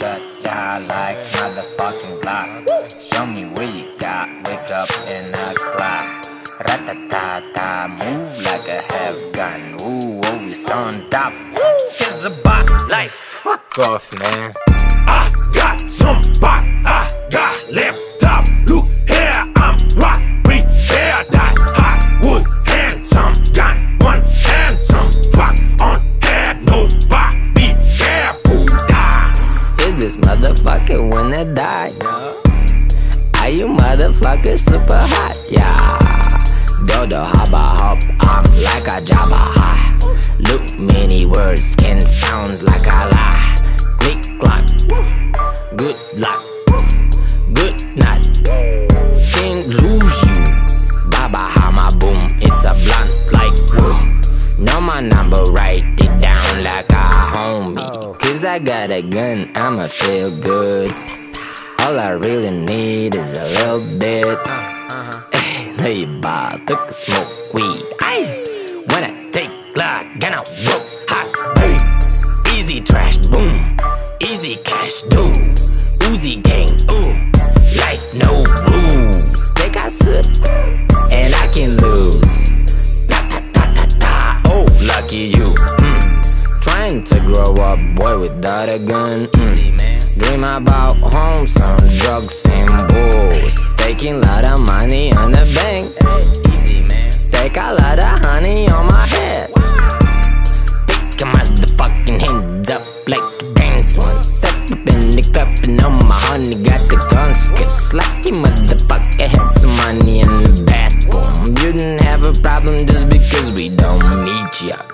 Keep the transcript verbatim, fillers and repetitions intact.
shut, yeah, I like motherfucking Glock. Show me where you got, wake up in a clock. Rat-ta-ta-ta, move like a have gun. Ooh, always on top. It's about life. Fuck off, man. I got some pop, I got laptop. Look here, I'm rock, prepare, die hot. Wood, handsome, gun, one handsome. Truck on head, no back, be careful, die. Is this motherfucker wanna die? Are you motherfuckers super hot? Yeah. Dodo hoppa hop, I'm like a Jabba high. Look, many words can sounds like a lie. Click clock, good luck, good night. Can't lose you. Baba hammer boom, it's a blunt like woo. Know my number, write it down like a homie. Cause I got a gun, I'ma feel good. All I really need is a little bit. Hey, lay by, took a smoke weed. Aye, when I take Glock, gonna work hot, boom. Easy trash, boom. Easy cash, do. Uzi gang, ooh. Life no rules. Take a sip, and I can lose. Ta ta ta ta ta. Oh, lucky you. Mm. Trying to grow up, boy, without a gun. Mm. Dream about home, some drugs and booze. Taking lot of money on the bank. Take a lot of honey on my head. Pick your motherfucking hands up like a dance one. Step up in the club and on my honey got the guns. Cause like you motherfucker had some money in the bathroom. You didn't have a problem just because we don't meet ya.